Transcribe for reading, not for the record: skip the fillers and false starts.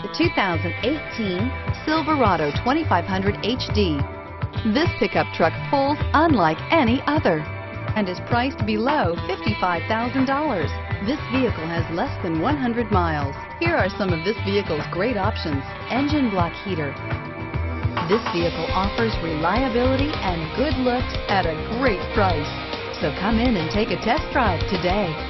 2018 Silverado 2500HD. This pickup truck pulls unlike any other and is priced below $55,000. This vehicle has less than 100 miles. Here are some of this vehicle's great options: engine block heater. This vehicle offers reliability and good looks at a great price. So come in and take a test drive today.